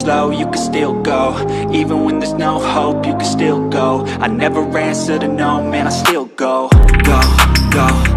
slow, you can still go. Even when there's no hope, you can still go. I never answer to no, man, I still go. Go, go.